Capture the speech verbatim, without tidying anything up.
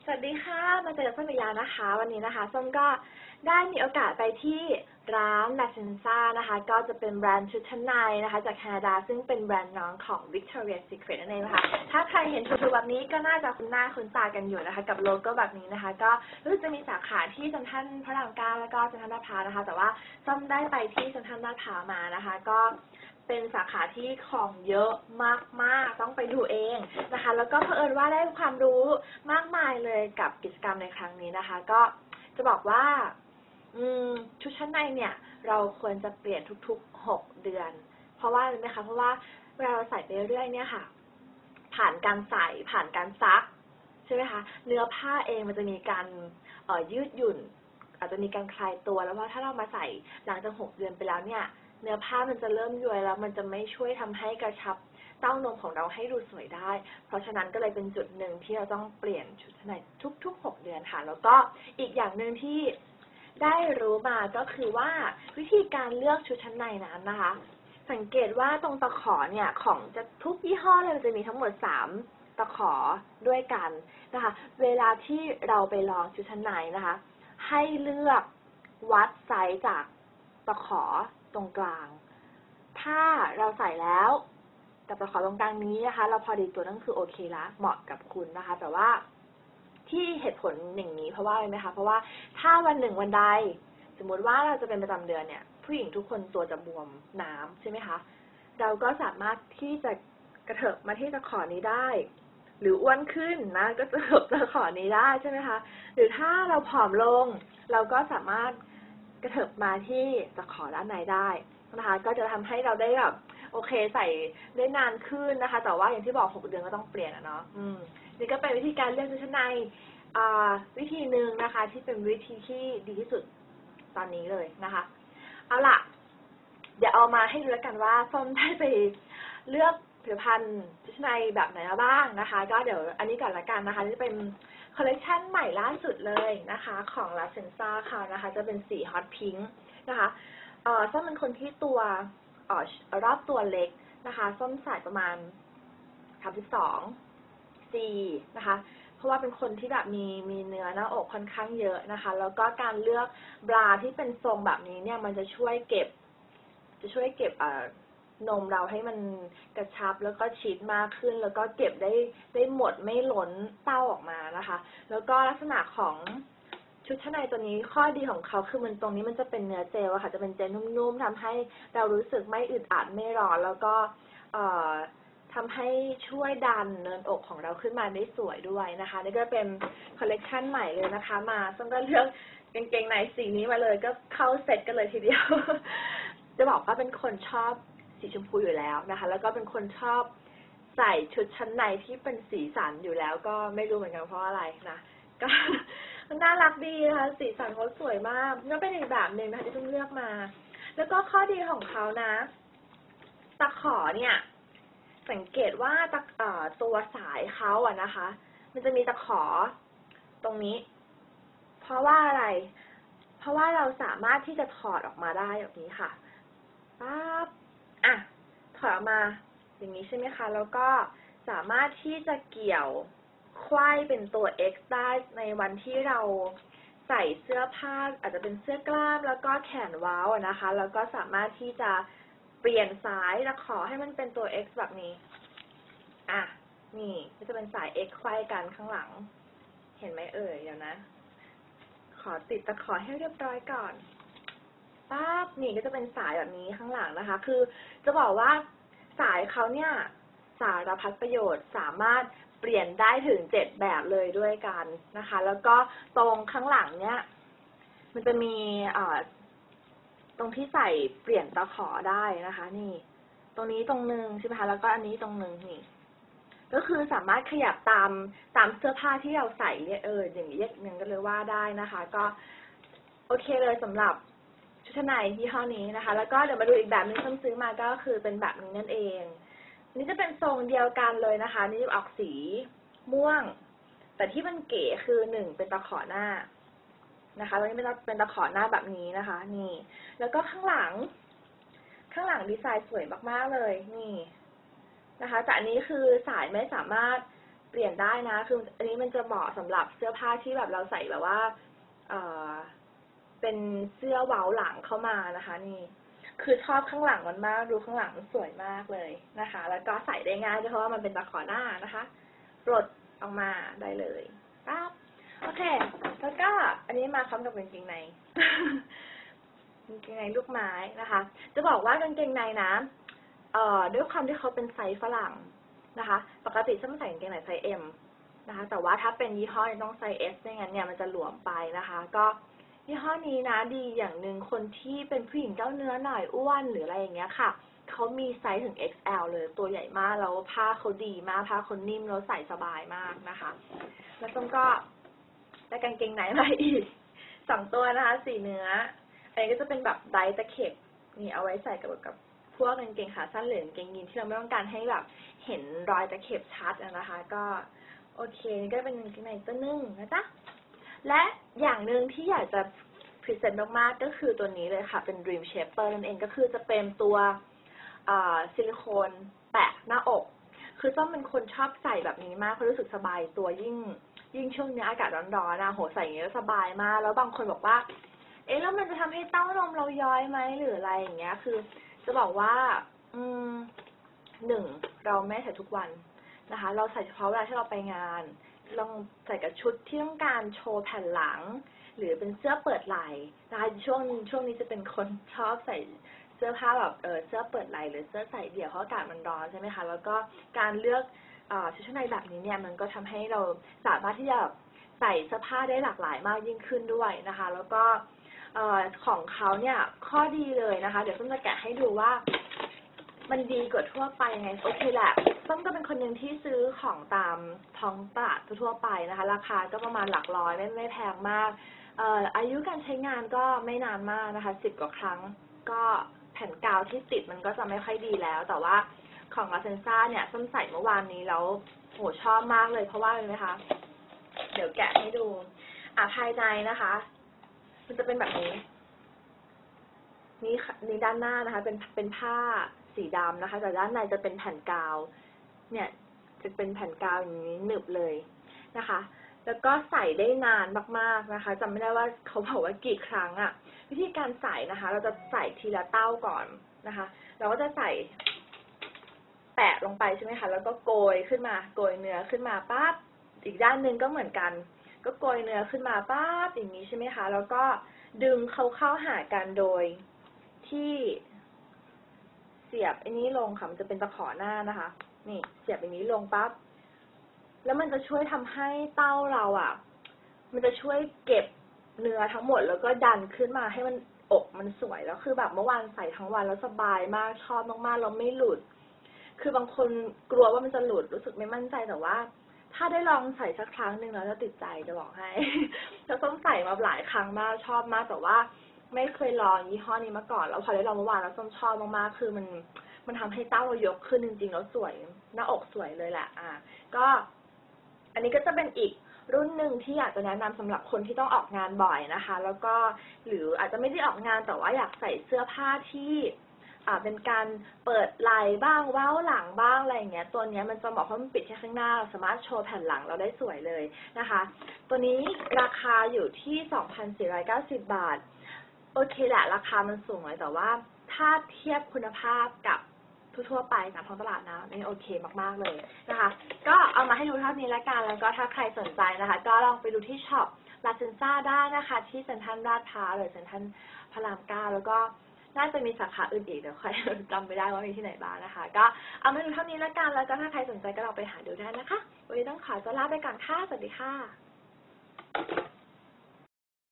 สวัสดีค่ะมาเจอส้มอีกแล้วนะคะวันนี้นะคะส้มก็ได้มีโอกาสไปที่ร้าน La Senza นะคะก็จะเป็นแบรนด์ชุดชั้นในนะคะจากแคนาดาซึ่งเป็นแบรนด์น้องของ Victoria's Secret นั่นเองนะคะถ้าใครเห็นชุดแบบนี้ก็น่าจะคุ้นหน้าคุ้นตากันอยู่นะคะกับโลโก้แบบนี้นะคะก็รู้สึกจะมีสาขาที่เซ็นทรัลพระรามเก้าแล้วก็เซ็นทรัลลาดพร้าวนะคะแต่ว่าส้มได้ไปที่เซ็นทรัลลาดพร้าวมานะคะก็เป็นสาขาที่ของเยอะมากๆต้องไปดูเองนะคะแล้วก็เผอิญว่าได้ความรู้มากมายเลยกับกิจกรรมในครั้งนี้นะคะก็จะบอกว่าชุดชั้นในเนี่ยเราควรจะเปลี่ยนทุกๆหกเดือนเพราะว่าอะไรไหมคะเพราะว่าเวลาเราใส่ไปเรื่อยๆเนี่ยค่ะผ่านการใส่ผ่านการซักใช่ไหมคะเนื้อผ้าเองมันจะมีการเอ่อยืดหยุ่นอาจจะมีการคลายตัวแล้วว่าถ้าเรามาใส่หลังจากหกเดือนไปแล้วเนี่ยเนื้อผ้ามันจะเริ่มย้วยแล้วมันจะไม่ช่วยทำให้กระชับเต้านมของเราให้ดูสวยได้เพราะฉะนั้นก็เลยเป็นจุดหนึ่งที่เราต้องเปลี่ยนชุดชั้นในทุกๆหกเดือนค่ะแล้วก็อีกอย่างหนึ่งที่ได้รู้มาก็คือว่าวิธีการเลือกชุดชั้นในนั้นนะคะสังเกตว่าตรงตะขอเนี่ยของจะทุกยี่ห้อเลยมันจะมีทั้งหมดสามตะขอด้วยกันนะคะเวลาที่เราไปลองชุดชั้นในนะคะให้เลือกวัดไซส์จากตะขอตรงกลางถ้าเราใส่แล้วกับตะขอตรงกลางนี้นะคะเราพอดีตัวนั่นคือโอเคละเหมาะกับคุณนะคะแต่ว่าที่เหตุผลอย่างนี้เพราะว่าอะไรไหมคะเพราะว่าถ้าวันหนึ่งวันใดสมมติว่าเราจะเป็นประจำเดือนเนี่ยผู้หญิงทุกคนตัวจะบวมน้ำใช่ไหมคะเราก็สามารถที่จะกระเถิบมาที่ตะขอนี้ได้หรืออ้วนขึ้นนะก็จะกระเถิบตะขอนี้ได้ใช่ไหมคะหรือถ้าเราผอมลงเราก็สามารถกระเถิบมาที่ตะขอด้านในได้นะคะก็จะทำให้เราได้แบบโอเคใส่ได้นานขึ้นนะคะแต่ว่าอย่างที่บอกหกเดือนก็ต้องเปลี่ยนอะเนาะอืมนี่ก็เป็นวิธีการเลือกชุดชั้นในวิธีหนึ่งนะคะที่เป็นวิธีที่ดีที่สุดตอนนี้เลยนะคะเอาล่ะเดี๋ยวเอามาให้ดูแล้วกันว่าส้มได้ไปเลือกผลิตภัณฑ์ชุดชั้นในแบบไหนมาบ้างนะคะก็เดี๋ยวอันนี้ก่อนละกันนะคะจะเป็นคอลเลคชันใหม่ล่าสุดเลยนะคะของ La Senza ค่ะนะคะจะเป็นสีฮอตพิงค์นะคะเอ่อส้มเป็นคนที่ตัวเอ่อรอบตัวเล็กนะคะส้มใส่ประมาณสามสิบสอง ซี นะคะเพราะว่าเป็นคนที่แบบมีมีเนื้อหน้าอกค่อนข้างเยอะนะคะแล้วก็การเลือกบราที่เป็นทรงแบบนี้เนี่ยมันจะช่วยเก็บจะช่วยเก็บเอ่อนมเราให้มันกระชับแล้วก็ชิดมากขึ้นแล้วก็เก็บได้ได้หมดไม่ล้นเต้าออกมานะคะแล้วก็ลักษณะของชุดชั้นในตัวนี้ข้อดีของเขาคือมันตรงนี้มันจะเป็นเนื้อเจลอะค่ะจะเป็นเจลนุ่มๆทำให้เรารู้สึกไม่อึดอัดไม่ร้อนแล้วก็เอ่อทำให้ช่วยดันเนินอกของเราขึ้นมาได้สวยด้วยนะคะนี่ก็เป็นคอลเลคชันใหม่เลยนะคะมาซึ่งก็เลือกกางเกงในสีนี้มาเลยก็เข้าเซ็ตกันเลยทีเดียว จะบอกว่าเป็นคนชอบสีชมพูอยู่แล้วนะคะแล้วก็เป็นคนชอบใส่ชุดชั้นในที่เป็นสีสันอยู่แล้วก็ไม่รู้เหมือนกันเพราะอะไรนะก็มันน่ารักดีนะคะสีสันเขาสวยมากก็เป็นอีกแบบหนึ่งนะคะที่เพิ่งเลือกมาแล้วก็ข้อดีของเขานะตะขอเนี่ยสังเกตว่าตะตัวสายเขาอะนะคะมันจะมีตะขอตรงนี้เพราะว่าอะไรเพราะว่าเราสามารถที่จะถอดออกมาได้แบบนี้ค่ะปั๊บอ่ะถอดออกมาอย่างนี้ใช่ไหมคะแล้วก็สามารถที่จะเกี่ยวไขว้เป็นตัว X ได้ในวันที่เราใส่เสื้อผ้าอาจจะเป็นเสื้อกล้ามแล้วก็แขนเว้านะคะแล้วก็สามารถที่จะเปลี่ยนสายตะขอให้มันเป็นตัว X แบบนี้อ่ะนี่ก็จะเป็นสาย X ไขว้กันข้างหลังเห็นไหมเอ่ยเดี๋ยวนะขอติดตะขอให้เรียบร้อยก่อนปั๊บนี่ก็จะเป็นสายแบบนี้ข้างหลังนะคะคือจะบอกว่าสายเขาเนี่ยสารพัดประโยชน์สามารถเปลี่ยนได้ถึงเจ็ดแบบเลยด้วยกันนะคะแล้วก็ตรงข้างหลังเนี่ยมันจะมีอ่าตรงที่ใส่เปลี่ยนตะขอได้นะคะนี่ตรงนี้ตรงนึงใช่ไหมคะแล้วก็อันนี้ตรงนึงนี่ก็คือสามารถขยับตามตามเสื้อผ้าที่เราใส่เนี่ยเอออย่างนี้อย่างนึงก็เลยว่าได้นะคะก็โอเคเลยสำหรับชุดชั้นในยี่ห้อนี้นะคะแล้วก็เดี๋ยวมาดูอีกแบบนึงที่ซื้อมาก็คือเป็นแบบนี้นั่นเองนี่จะเป็นทรงเดียวกันเลยนะคะนี่จะออกสีม่วงแต่ที่มันเก๋คือหนึ่งเป็นตะขอหน้านะคะแล้วนี่เป็นเป็นตะขอหน้าแบบนี้นะคะนี่แล้วก็ข้างหลังข้างหลังดีไซน์สวยมากๆเลยนี่นะคะแต่อันนี้คือสายไม่สามารถเปลี่ยนได้นะคืออันนี้มันจะเหมาะสำหรับเสื้อผ้าที่แบบเราใส่แบบว่าเออเป็นเสื้อเว้าหลังเข้ามานะคะนี่คือชอบข้างหลังมันมากดูข้างหลังมันสวยมากเลยนะคะแล้วก็ใส่ได้ง่ายเพราะว่ามันเป็นตะขอหน้านะคะปลดออกมาได้เลยปั๊บโอเคแล้วก็อันนี้มาพร้อมกับกางเกงใน กางเกงในลูกไม้นะคะจะบอกว่ากางเกงในนะเอ่อด้วยความที่เขาเป็นไซส์ฝรั่งนะคะปกติฉันใส่กางเกงในไซส์ M นะคะแต่ว่าถ้าเป็นยี่ห้อต้องไซส์ S ไม่งั้นเนี่ยมันจะหลวมไปนะคะก็ยี่ห้อนี้นะดีอย่างหนึ่งคนที่เป็นผู้หญิงเจ้าเนื้อหน่อยอ้วนหรืออะไรอย่างเงี้ยค่ะเขามีไซส์ถึง เอ็กซ์ แอล เลยตัวใหญ่มากแล้วผ้าเขาดีมากผ้าเขานิ่มแล้วใส่สบายมากนะคะแล้วต้นก็ได้กางเกงในมาอีกสองตัวนะคะสีเนื้ออันนี้ก็จะเป็นแบบไดตะเข็บนี่เอาไว้ใส่กับกับพวกกางเกงขาสั้นหรือกางเกงยีนที่เราไม่ต้องการให้แบบเห็นรอยตะเข็บชัดนะคะก็โอเคนี่ก็เป็นกางเกงในตัวนึงนะจ๊ะและอย่างหนึ่งที่อยากจะพรีเซนต์มากๆก็คือตัวนี้เลยค่ะเป็น Dream Shaper นั่นเองก็คือจะเป็นตัวซิลิโคนแปะหน้าอกคือต้อมเป็นคนชอบใส่แบบนี้มากเพราะรู้สึกสบายตัวยิ่งยิ่งช่วงนี้อากาศร้อนๆนะโหใส่อย่างนี้แล้วสบายมากแล้วบางคนบอกว่าเอ๊ะแล้วมันจะทำให้เต้านมเราย้อยไหมหรืออะไรอย่างเงี้ยคือจะบอกว่าอืมหนึ่งเราไม่ใส่ทุกวันนะคะเราใส่เฉพาะเวลาที่เราไปงานลองใส่กับชุดที่ต้องการโชว์แผ่นหลังหรือเป็นเสื้อเปิดไหล่นะคะช่วงช่วงนี้จะเป็นคนชอบใส่เสื้อผ้าแบบเออเสื้อเปิดไหล่หรือเสื้อใส่เดี่ยวเพราะอากาศมันร้อนใช่ไหมคะแล้วก็การเลือกชุดชั้นในแบบนี้เนี่ยมันก็ทำให้เราสามารถที่จะใส่เสื้อผ้าได้หลากหลายมากยิ่งขึ้นด้วยนะคะแล้วก็ของเขาเนี่ยข้อดีเลยนะคะเดี๋ยวส้มจะแกะให้ดูว่ามันดีกว่าทั่วไปไงโอเคแหละส้มก็เป็นคนหนึ่งที่ซื้อของตามท้องตลาดทั่วไปนะคะราคาก็ประมาณหลักร้อยไม่ไม่แพงมากเอ่ออายุการใช้งานก็ไม่นานมากนะคะสิบกว่าครั้งก็แผ่นกาวที่ติดมันก็จะไม่ค่อยดีแล้วแต่ว่าของลาเซนซ่าเนี่ยส้มใส่เมื่อวานนี้แล้วโหชอบมากเลยเพราะว่าอะไรไหมคะเดี๋ยวแกะให้ดูอ่ะภายในนะคะมันจะเป็นแบบนี้นี่นี่ด้านหน้านะคะเป็นเป็นผ้าสีดำนะคะแต่ด้านในจะเป็นแผ่นกาวเนี่ยจะเป็นแผ่นกาวอย่างนี้หนึบเลยนะคะแล้วก็ใส่ได้นานมากๆนะคะจำไม่ได้ว่าเขาบอกว่ากี่ครั้งอะวิธีการใส่นะคะเราจะใส่ทีละเต้าก่อนนะคะเราก็จะใส่แปะลงไปใช่ไหมคะแล้วก็โกยขึ้นมาโกยเนื้อขึ้นมาปั๊บอีกด้านหนึ่งก็เหมือนกันก็โกยเนื้อขึ้นมาปั๊บอย่างนี้ใช่ไหมคะแล้วก็ดึงเขาเข้าหากันโดยที่เสียบอันนี้ลงค่ะมันจะเป็นตะขอหน้านะคะนี่เสียบอันนี้ลงปั๊บแล้วมันจะช่วยทำให้เต้าเราอ่ะมันจะช่วยเก็บเนื้อทั้งหมดแล้วก็ดันขึ้นมาให้มันอกมันสวยแล้วคือแบบเมื่อวานใส่ทั้งวันแล้วสบายมากชอบมากๆแล้วไม่หลุดคือบางคนกลัวว่ามันจะหลุดรู้สึกไม่มั่นใจแต่ว่าถ้าได้ลองใส่สักครั้งหนึ่งแล้วจะติดใจจะบอกให้แล้วส้มใส่มาหลายครั้งมากชอบมากแต่ว่าไม่เคยลองยี่ห้อนี้มาก่อนแล้วพอได้ลองเมื่อวานแล้วส้มชอบมากๆคือมันมันทำให้เต้าเรายกขึ้นจริงๆแล้วสวยหน้าอกสวยเลยแหละอ่ะก็อันนี้ก็จะเป็นอีกรุ่นหนึ่งที่อยากจะแนะนำสำหรับคนที่ต้องออกงานบ่อยนะคะแล้วก็หรืออาจจะไม่ได้ออกงานแต่ว่าอยากใส่เสื้อผ้าที่อ่าเป็นการเปิดไหล่บ้างเว้าหลังบ้างอะไรอย่างเงี้ยตัวนี้มันจะเหมาะเพราะมันปิดแค่ข้างหน้าเราสามารถโชว์แผ่นหลังเราได้สวยเลยนะคะตัวนี้ราคาอยู่ที่ สองพันสี่ร้อยเก้าสิบ บาทโอเคแหละราคามันสูงเลยแต่ว่าถ้าเทียบคุณภาพกับทั่วไปตามท้องตลาดนะนี่โอเคมากๆเลยนะคะก็เอามาให้ดูเท่านี้แล้วกันแล้วก็ถ้าใครสนใจนะคะก็ลองไปดูที่ช็อปลาเซนซ่าได้นะคะที่เซ็นทรัลลาดพร้าวหรือเซ็นทรัลพระรามเก้าแล้วก็น่าจะมีสาขาอื่นอีกเดี๋ยวค่อยจำไม่ได้ว่ามีที่ไหนบ้างนะคะก็เอามาดูเท่านี้แล้วกันแล้วก็ถ้าใครสนใจก็ลองไปหาดูได้นะคะวันนี้ต้องขอตัวลาไปก่อนค่ะสวัสดีค่ะ